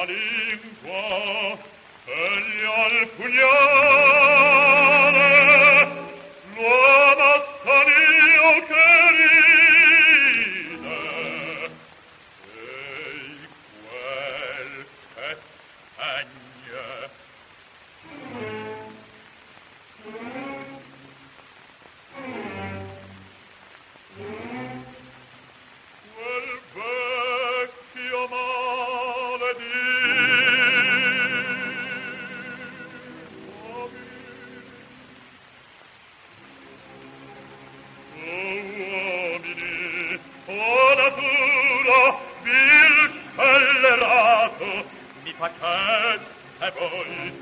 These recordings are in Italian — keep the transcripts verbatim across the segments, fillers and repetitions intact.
la lingua egli al pugnale l'uomo stanio che ride e quel che segna quel vecchio mi fa che e voi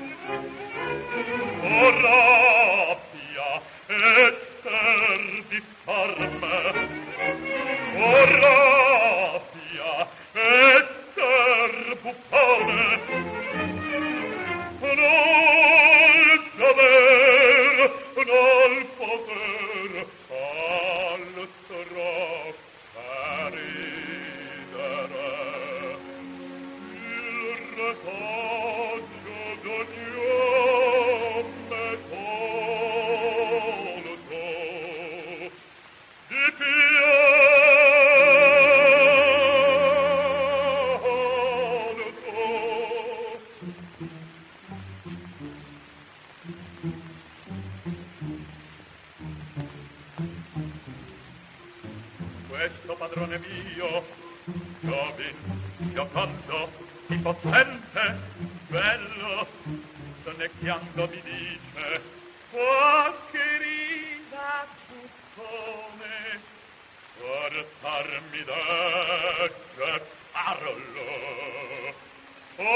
o rabbia e ter di farme o rabbia e ter buffone non saper non poter al troppo ridere retaggio d'ogni uomo tolto di questo padrone mio giovin, giocondo, impotente, bello, sonnecchiando mi dice qualche rida buffone portarmi dece parlo o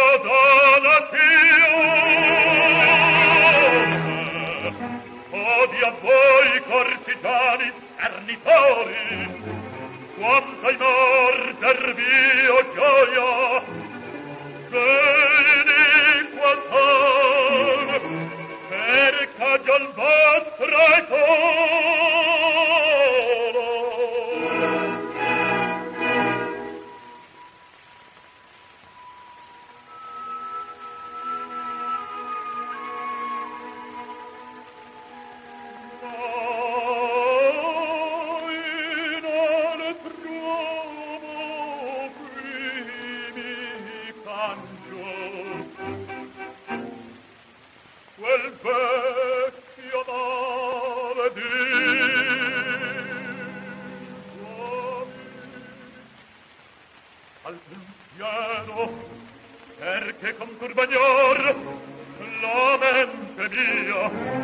donazione odia voi cortigiani ernitori quanto in order mio gioia iniqua son cerca già il vostro etolo quel vecchio male di al pensiero perché con turbagnor la mente mia